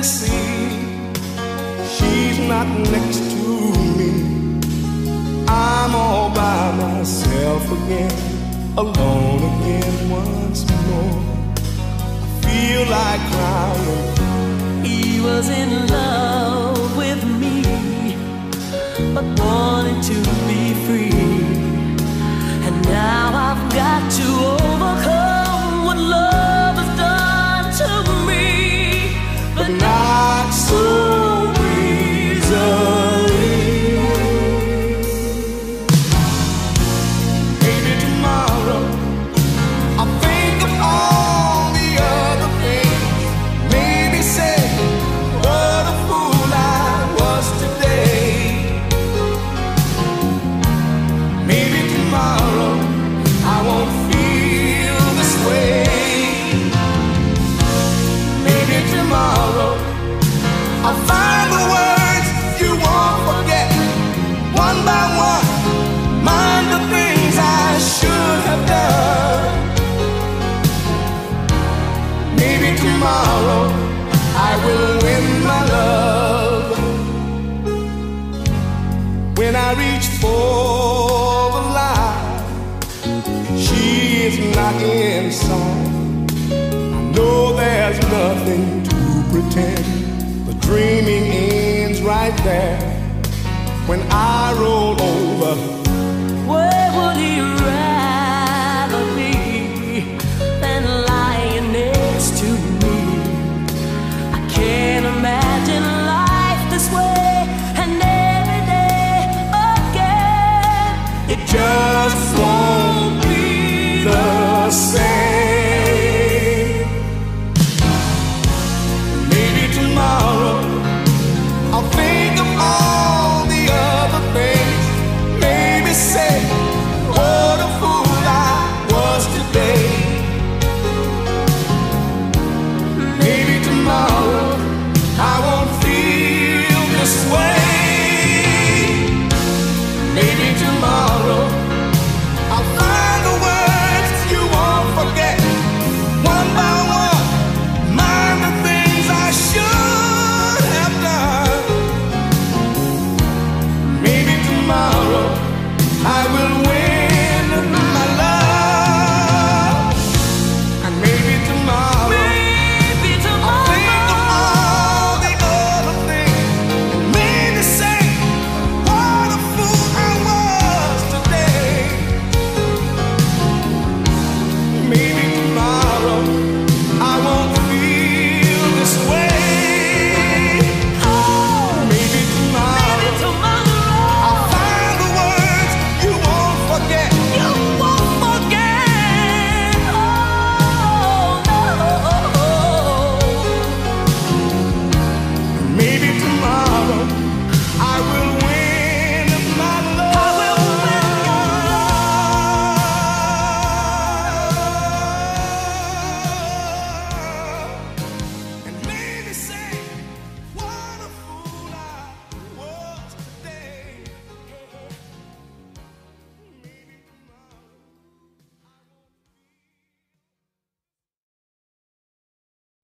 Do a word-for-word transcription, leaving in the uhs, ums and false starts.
see she's not next to me. I'm all by myself again, alone again once more. I feel like crying. He was in love with me, but wanted to be free. And now I've got to overcome what love has done to me, but not so easily. Maybe tomorrow I'll think of all the other things. Maybe say what a fool I was today. Maybe tomorrow I won't feel this way. Maybe tomorrow I'll find the words you won't forget. One by one, mind the things I should have done. Maybe tomorrow I will win my love. When I reach for the light, she is not inside. I know there's nothing to pretend. The dreaming ends right there when I roll over